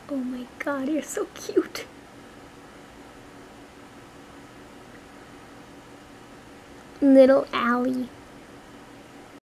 Oh my god, you're so cute. Little Allie.